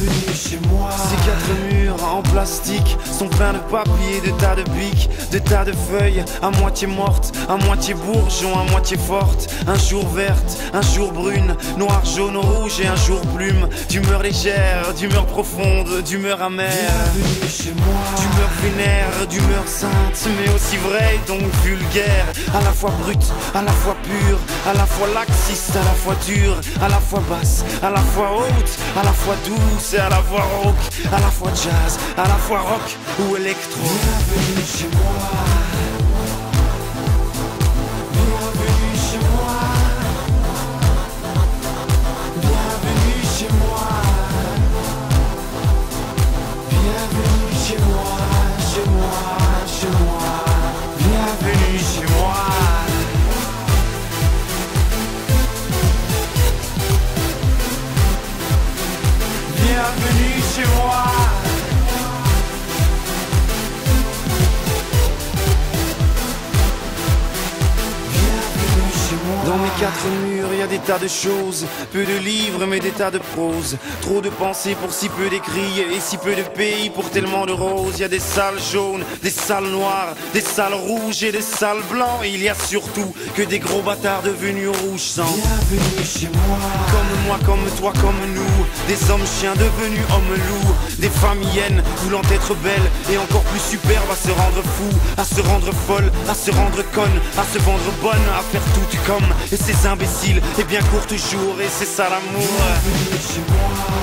Bienvenue chez moi. Ces quatre murs en plastique sont pleins de papier, de tas de pics, de tas de feuilles, à moitié mortes, à moitié bourgeons, à moitié fortes. Un jour verte, un jour brune, noir, jaune, rouge et un jour plume. D'humeur légère, d'humeur profonde, d'humeur amère. Bienvenue chez moi. D'humeur vénère, d'humeur sainte, mais aussi vraie, donc vulgaire. À la fois brute, à la fois pure, à la fois laxiste, à la fois dure, à la fois basse, à la fois haute, à la fois douce et à la fois rock, à la fois jazz, à la fois rock ou électro. Bienvenue chez moi. Bienvenue chez moi. Bienvenue chez moi. Bienvenue chez moi, chez moi, chez moi. Bienvenue chez moi. Bienvenue chez moi. Bienvenue chez moi. Dans mes quatre murs, y a des tas de choses, peu de livres mais des tas de prose. Trop de pensées pour si peu d'écrits et si peu de pays pour tellement de roses. Y a des salles jaunes, des salles noires, des salles rouges et des salles blancs. Et il y a surtout que des gros bâtards devenus rouge sang. Bienvenue chez moi. Comme moi, comme toi, comme nous, des hommes chiens devenus hommes loups, des femmes hyènes voulant être belles et encore plus superbes, à se rendre fou, à se rendre folle, à se rendre conne, à se vendre bonne, à faire tout comme. Et ces imbéciles, et bien court toujours, et c'est ça l'amour. Bienvenue chez moi.